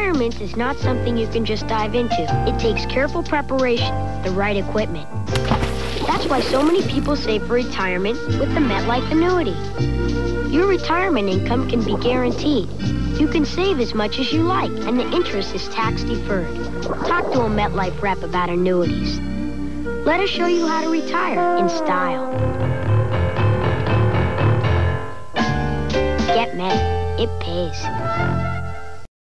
Retirement is not something you can just dive into. It takes careful preparation, the right equipment. That's why so many people save for retirement with the Metlife annuity. Your retirement income can be guaranteed. You can save as much as you like, and the interest is tax-deferred. Talk to a Metlife rep about annuities. Let us show you how to retire in style. Get Met. It pays.